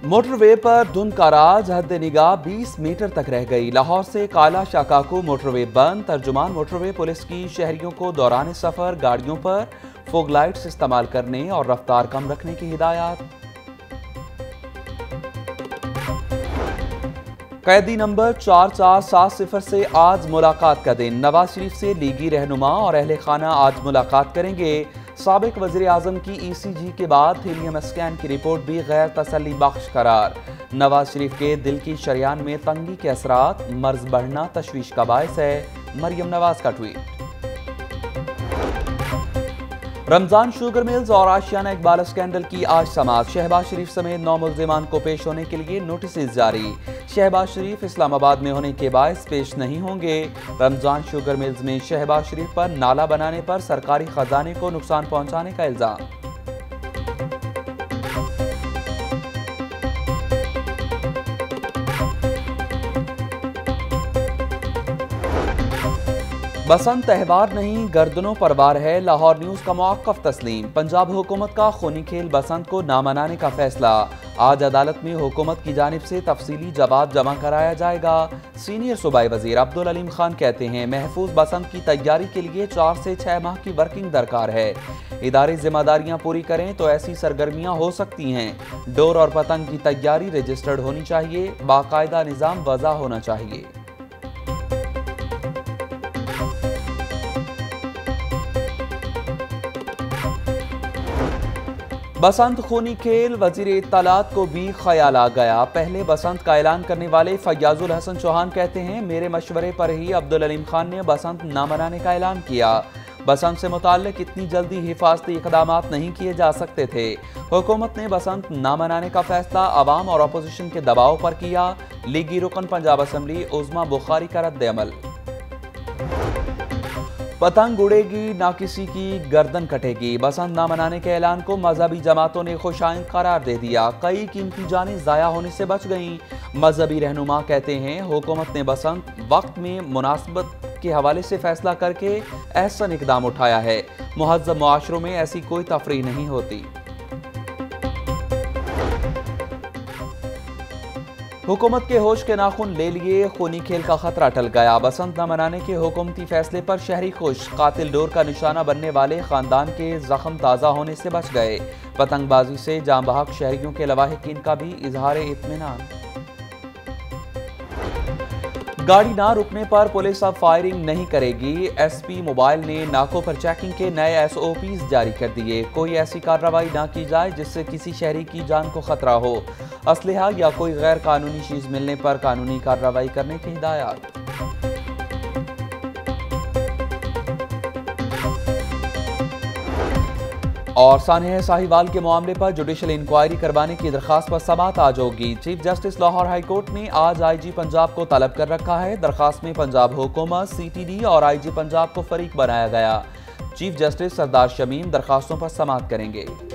Motorway पर धुंध का राज हद निगाह 20 मीटर तक रह गई। लाहौर से काला शाकाकू मोटरवे बंद। तर्जुमान मोटरवे पुलिस की शहरियों को दौरान सफर गाड़ियों पर फोग लाइट्स इस्तेमाल करने और रफ्तार कम रखने की हिदायत। कैदी नंबर 4470 से आज मुलाकात का दिन। नवाज शरीफ से लीगी रहनुमा और अहले खाना आज मुलाकात करेंगे। साबिक वज़ीर आज़म की ECG के बाद हीलियम स्कैन की रिपोर्ट भी गैर तसल्ली बख्श करार। नवाज शरीफ के दिल की शरियान में तंगी के असरात, मर्ज बढ़ना तशवीश का बायस है। मरियम नवाज का ट्वीट। रमजान शुगर मिल्स और आशियाना इकबाल स्कैंडल की आज समाअत। शहबाज शरीफ समेत 9 मुल्जिमान को पेश होने के लिए नोटिस जारी। शहबाज शरीफ इस्लामाबाद में होने के बायस पेश नहीं होंगे। रमजान शुगर मिल्स में शहबाज शरीफ पर नाला बनाने पर सरकारी खजाने को नुकसान पहुंचाने का इल्जाम। बसंत त्यौहार नहीं गर्दनों पर वार है। लाहौर न्यूज का मौक़िफ़ तस्लीम। पंजाब हुकूमत का खूनी खेल बसंत को ना मनाने का फैसला। आज अदालत में हुकूमत की जानिब से तफसीली जवाब जमा कराया जाएगा। सीनियर सूबाई वजीर अब्दुल अलीम खान कहते हैं महफूज बसंत की तैयारी के लिए 4 से 6 माह की वर्किंग दरकार है। इदारे जिम्मेदारियां पूरी करें तो ऐसी सरगर्मियां हो सकती हैं। डोर और पतंग की तैयारी रजिस्टर्ड होनी चाहिए। बाकायदा निज़ाम वज़ा होना चाहिए। बसंत खूनी खेल, वजीर इत्तलात को भी ख्याल आ गया। पहले बसंत का ऐलान करने वाले फैयाजुल हसन चौहान कहते हैं मेरे मशवरे पर ही अब्दुल अलीम खान ने बसंत ना मनाने का ऐलान किया। बसंत से मुताल्लिक इतनी जल्दी हिफाजती इक़दाम नहीं किए जा सकते थे। हुकूमत ने बसंत ना मनाने का फैसला अवाम और अपोजिशन के दबाव पर किया। लीगी रुकन पंजाब असम्बली उज़्मा बुखारी का रद्द अमल। पतंग उड़ेगी ना किसी की गर्दन कटेगी। बसंत ना मनाने के ऐलान को मजहबी जमातों ने खुशाइंद करार दे दिया। कई कीमती जानें ज़ाया होने से बच गईं। मजहबी रहनुमा कहते हैं हुकूमत ने बसंत वक्त में मुनासिबत के हवाले से फैसला करके एहसन इकदाम उठाया है। मुहज़्ज़ब मुआशरों में ऐसी कोई तफरीह नहीं होती। हुकूमत के होश के नाखून ले लिए, खूनी खेल का खतरा टल गया। बसंत न मनाने के हुकूमती फैसले पर शहरी खुश। कातिल डोर का निशाना बनने वाले खानदान के जख्म ताज़ा होने से बच गए। पतंगबाजी से जाँ बहक शहरियों के लवाहिकीन का भी इजहार इत्मीनान। गाड़ी ना रुकने पर पुलिस अब फायरिंग नहीं करेगी। SP मोबाइल ने नाकों पर चेकिंग के नए SOPs जारी कर दिए। कोई ऐसी कार्रवाई ना की जाए जिससे किसी शहरी की जान को खतरा हो। असलहा या कोई गैर कानूनी चीज मिलने पर कानूनी कार्रवाई करने की हिदायत। और सानिया साहिवाल के मामले पर जुडिशल इंक्वायरी करवाने की दरखास्त पर समाअत आज होगी। Chief justice Lahore high court ने आज IG पंजाब को तलब कर रखा है। दरखास्त में पंजाब हुकूमत, CTD और IG पंजाब को फरीक बनाया गया। चीफ जस्टिस सरदार शमीम दरखास्तों पर समाअत करेंगे।